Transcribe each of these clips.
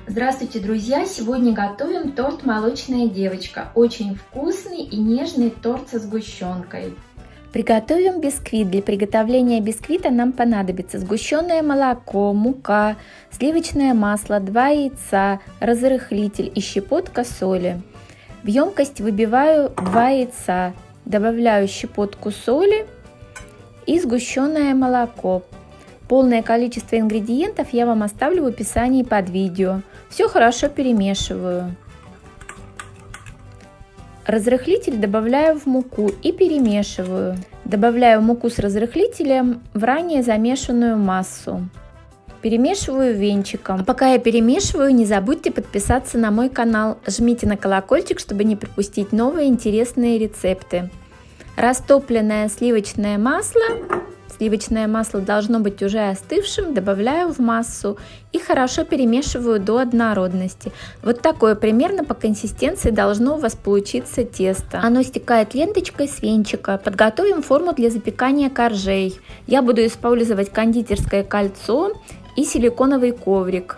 Здравствуйте, друзья! Сегодня готовим торт «Молочная девочка». Очень вкусный и нежный торт со сгущенкой. Приготовим бисквит. Для приготовления бисквита нам понадобится сгущенное молоко, мука, сливочное масло, 2 яйца, разрыхлитель и щепотка соли. В емкость выбиваю 2 яйца, добавляю щепотку соли и сгущенное молоко. Полное количество ингредиентов я вам оставлю в описании под видео. Все хорошо перемешиваю. Разрыхлитель добавляю в муку и перемешиваю. Добавляю муку с разрыхлителем в ранее замешанную массу. Перемешиваю венчиком. Пока я перемешиваю, не забудьте подписаться на мой канал. Жмите на колокольчик, чтобы не пропустить новые интересные рецепты. Растопленное сливочное масло. Сливочное масло должно быть уже остывшим, добавляю в массу и хорошо перемешиваю до однородности. Вот такое примерно по консистенции должно у вас получиться тесто. Оно стекает ленточкой с венчика. Подготовим форму для запекания коржей. Я буду использовать кондитерское кольцо и силиконовый коврик.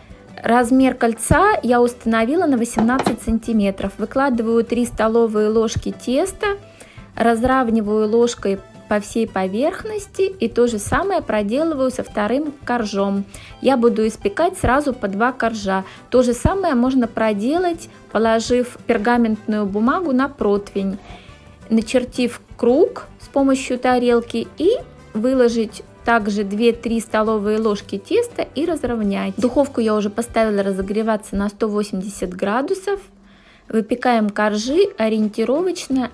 Размер кольца я установила на 18 сантиметров. Выкладываю 3 столовые ложки теста, разравниваю ложкой по всей поверхности и то же самое проделываю со вторым коржом. Я буду испекать сразу по 2 коржа. То же самое можно проделать, положив пергаментную бумагу на противень, начертив круг с помощью тарелки и выложить также 2-3 столовые ложки теста и разровнять. Духовку я уже поставила разогреваться на 180 градусов. Выпекаем коржи ориентировочно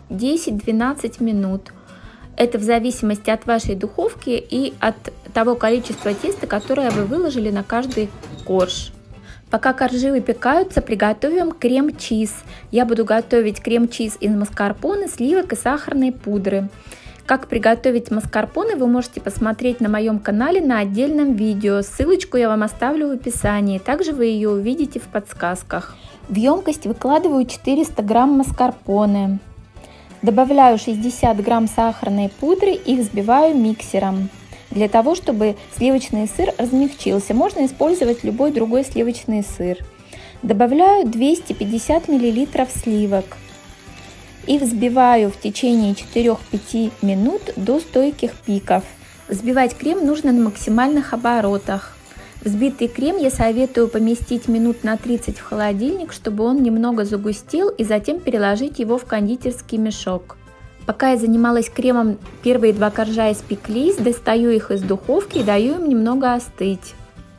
10-12 минут. Это в зависимости от вашей духовки и от того количества теста, которое вы выложили на каждый корж. Пока коржи выпекаются, приготовим крем-чиз. Я буду готовить крем-чиз из маскарпоне, сливок и сахарной пудры. Как приготовить маскарпоне, вы можете посмотреть на моем канале на отдельном видео. Ссылочку я вам оставлю в описании. Также вы ее увидите в подсказках. В емкость выкладываю 400 грамм маскарпоне. Добавляю 60 грамм сахарной пудры и взбиваю миксером, для того, чтобы сливочный сыр размягчился. Можно использовать любой другой сливочный сыр. Добавляю 250 мл сливок и взбиваю в течение 4-5 минут до стойких пиков. Взбивать крем нужно на максимальных оборотах. Взбитый крем я советую поместить минут на 30 в холодильник, чтобы он немного загустел, и затем переложить его в кондитерский мешок. Пока я занималась кремом, первые 2 коржа испеклись, достаю их из духовки и даю им немного остыть.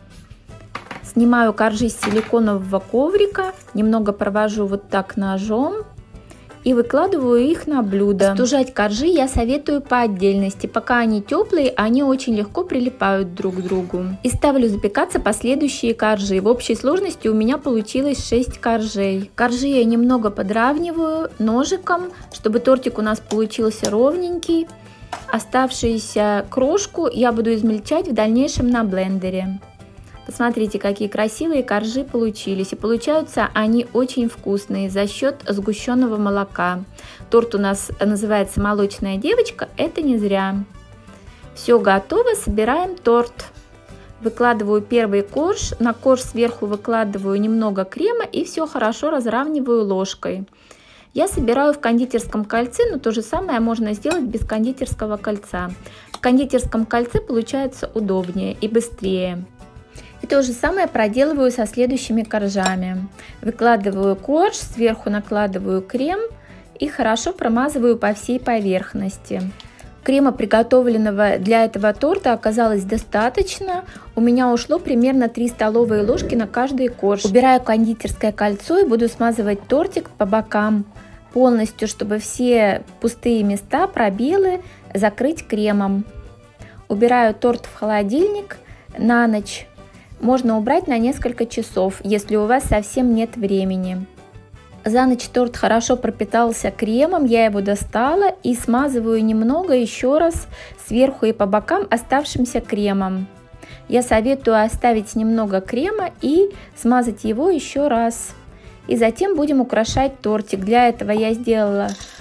Снимаю коржи с силиконового коврика, немного провожу вот так ножом и выкладываю их на блюдо. Остужать коржи я советую по отдельности. Пока они теплые, они очень легко прилипают друг к другу. И ставлю запекаться последующие коржи. В общей сложности у меня получилось 6 коржей. Коржи я немного подравниваю ножиком, чтобы тортик у нас получился ровненький. Оставшуюся крошку я буду измельчать в дальнейшем на блендере. Посмотрите, какие красивые коржи получились. И получаются они очень вкусные за счет сгущенного молока. Торт у нас называется «Молочная девочка». Это не зря. Все готово. Собираем торт. Выкладываю первый корж. На корж сверху выкладываю немного крема и все хорошо разравниваю ложкой. Я собираю в кондитерском кольце, но то же самое можно сделать без кондитерского кольца. В кондитерском кольце получается удобнее и быстрее. И то же самое проделываю со следующими коржами. Выкладываю корж, сверху накладываю крем и хорошо промазываю по всей поверхности. Крема, приготовленного для этого торта, оказалось достаточно. У меня ушло примерно 3 столовые ложки на каждый корж. Убираю кондитерское кольцо и буду смазывать тортик по бокам полностью, чтобы все пустые места, пробелы закрыть кремом. Убираю торт в холодильник на ночь. Можно убрать на несколько часов, если у вас совсем нет времени. За ночь торт хорошо пропитался кремом, я его достала и смазываю немного еще раз сверху и по бокам оставшимся кремом. Я советую оставить немного крема и смазать его еще раз. И затем будем украшать тортик. Для этого я сделала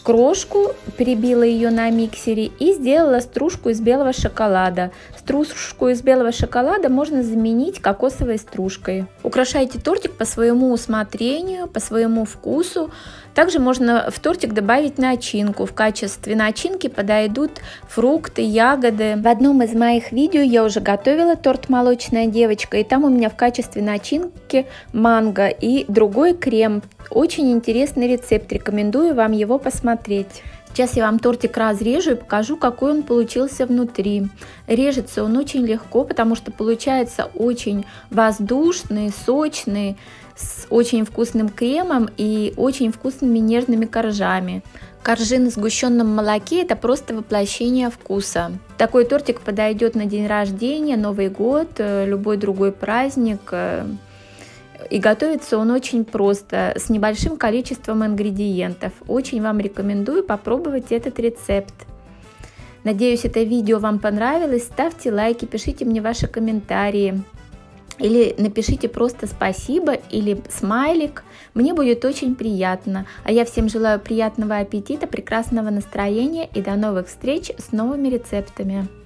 крошку, перебила ее на миксере и сделала стружку из белого шоколада. Стружку из белого шоколада можно заменить кокосовой стружкой. Украшайте тортик по своему усмотрению, по своему вкусу. Также можно в тортик добавить начинку. В качестве начинки подойдут фрукты, ягоды. В одном из моих видео я уже готовила торт «Молочная девочка», и там у меня в качестве начинки манго и другой крем. Очень интересный рецепт, рекомендую вам его посмотреть. Сейчас я вам тортик разрежу и покажу, какой он получился внутри. Режется он очень легко, потому что получается очень воздушный, сочный, с очень вкусным кремом и очень вкусными нежными коржами. Коржи на сгущенном молоке – это просто воплощение вкуса. Такой тортик подойдет на день рождения, Новый год, любой другой праздник. И готовится он очень просто, с небольшим количеством ингредиентов. Очень вам рекомендую попробовать этот рецепт. Надеюсь, это видео вам понравилось. Ставьте лайки, пишите мне ваши комментарии. Или напишите просто спасибо или смайлик. Мне будет очень приятно. А я всем желаю приятного аппетита, прекрасного настроения и до новых встреч с новыми рецептами.